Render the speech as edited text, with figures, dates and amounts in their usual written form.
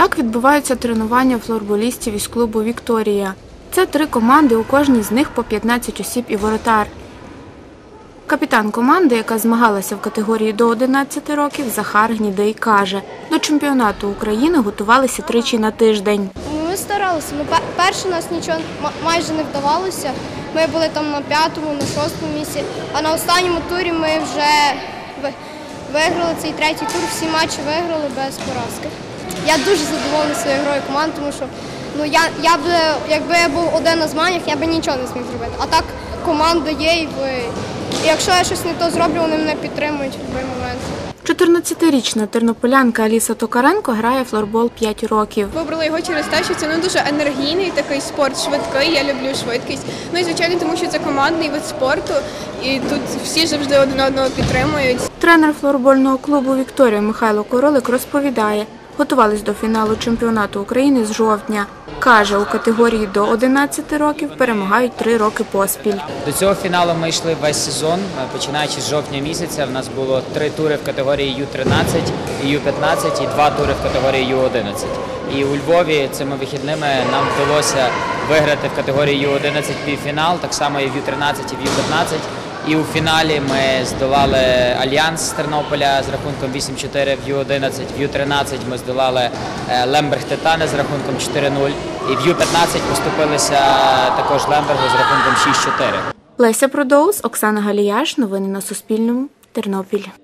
Так відбуваються тренування флорболістів із клубу «Вікторія». Це 3 команди, у кожній з них по 15 осіб і воротар. Капітан команди, яка змагалася в категорії до 11 років, Захар Гнідий, каже, до чемпіонату України готувалися тричі на тиждень. Ми старалися. Перше у нас нічого майже не вдавалося. Ми були там на 5-му, на 6-му місці, а на останньому турі ми вже виграли цей 3-й тур, всі матчі виграли без поразки. Я дуже задоволена своєю грою команди, тому що якби я був один на змаганнях, я б нічого не зміг зробити. А так команда є, і якщо я щось не то зроблю, вони мене підтримують в будь-який момент. 14-річна тернополянка Аліса Токаренко грає флорбол 5 років. Вибрала його через те, що це дуже енергійний такий спорт, швидкий, я люблю швидкість. Ну і, звичайно, тому що це командний вид спорту, і тут всі завжди один одного підтримують. Тренер флорбольного клубу «Вікторія» Михайло Королик розповідає, готувались до фіналу чемпіонату України з жовтня. Каже, у категорії до 11 років перемагають 3 роки поспіль. До цього фіналу ми йшли весь сезон, починаючи з жовтня місяця. В нас було 3 тури в категорії Ю-13 і Ю-15 і 2 тури в категорії Ю-11. І у Львові цими вихідними нам вдалося виграти в категорії Ю-11 півфінал, так само і в Ю-13 і в Ю-15. І у фіналі ми здолали Альянс з Тернополя з рахунком 8-4 в Ю-11, в Ю-13 ми здолали Лемберг Титани з рахунком 4-0, і в Ю-15 поступилися також Лембергу з рахунком 6-4. Леся Продоус, Оксана Галіяш. Новини на Суспільному. Тернопіль.